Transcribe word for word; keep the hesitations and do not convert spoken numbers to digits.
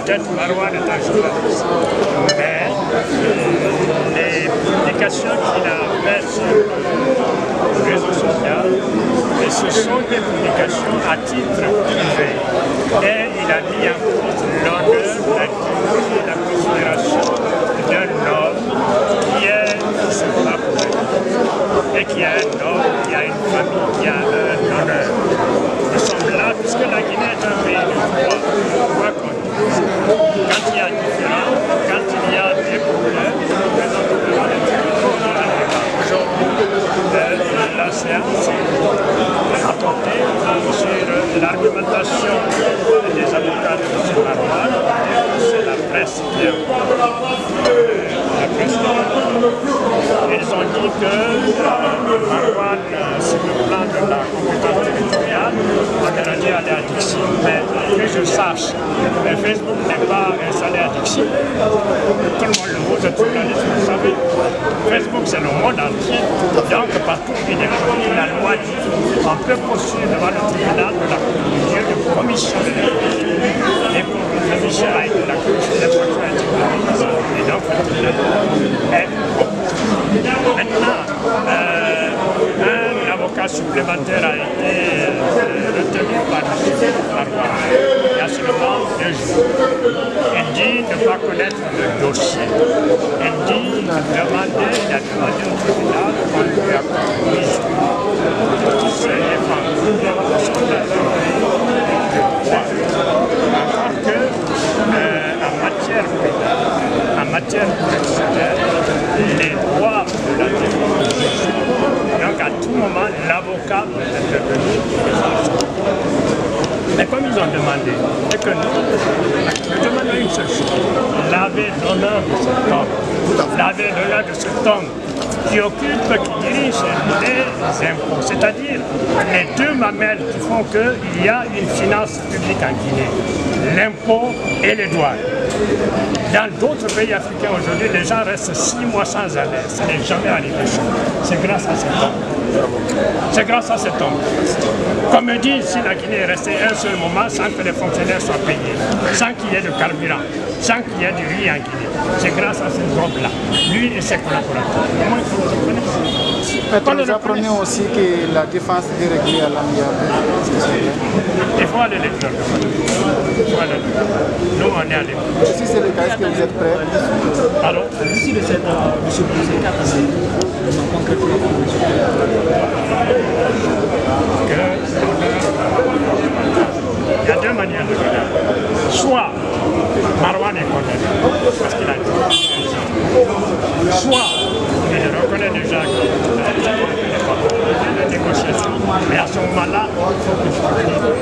peut-être Marwan est un journaliste, mais les publications qu'il a faites sur le réseau social, et ce sont des publications à titre privé. Et il a mis en cause l'honneur, la dignité, la considération d'un homme qui est qui se bat pour lui. Et qui a un homme, qui a une famille, qui a un honneur. Nous sommes là, puisque la Guinée est un pays de droit, droit qu'on dise. Quand il y a différents, quand il y a des problèmes, nous présentons devant les tribunaux dans la débat. Aujourd'hui, la séance a porté sur l'argumentation des avocats de M. Marwan. C'est la presse qui est la presse qui est. Ils ont dit que Marwan, sur le plan de la compétence territoriale, on aurait dû aller à Dixie. Mais que je sache, Facebook n'est pas installé à Dixie. Tout le monde le voit, c'est tout le monde, vous savez. Facebook, c'est le monde entier. Donc, partout où il est connu, la loi dit on peut poursuivre devant le tribunal de la commission de l'économie et pour le commission de la commission des infractions intellectuelles. Et donc, le tribunal est bon. Maintenant, euh, un avocat supplémentaire a été euh, retenu par le Marwan il y a seulement deux jours. Il dit ne pas connaître le dossier. Il dit demander, il a demandé au tribunal qu'on lui a commis toutes ses défenses. Encore que, euh, en matière pénale, en matière correctionnelle, les droits de la défense. Donc à tout moment, l'avocat peut intervenir pour défendre. Mais comme ils ont demandé, et que nous, nous demandons une seule chose, laver l'honneur de cet homme, laver l'honneur de cet homme qui occupe, qui dirige les impôts, c'est-à-dire les deux mamelles qui font qu'il y a une finance publique en Guinée, l'impôt et les douanes. Dans d'autres pays africains aujourd'hui, les gens restent six mois sans arrêt, ça n'est jamais arrivé chez nous. C'est grâce à cet homme. C'est grâce à cet homme. Comme me dit, si la Guinée est restée un seul moment sans que les fonctionnaires soient payés, sans qu'il y ait de carburant, sans qu'il y ait du riz en Guinée, c'est grâce à ces hommes-là, lui et ses collaborateurs. Comment il faut le reconnaître? Mais nous apprenons aussi que la défense est réglée à l'amiable. Il faut aller les faire. Il faut aller les faire. Nous, on est allés. Si c'est le cas, est-ce que vous êtes prêts? Alors, d'ici le sept, M. Boussé, qu'a passé concrètement il y a deux manières de regarder. Soit Marwan est condamné parce qu'il a dit. Soit il reconnaît déjà qu'il n'est pas de négociation. Mais à ce moment-là, il faut que je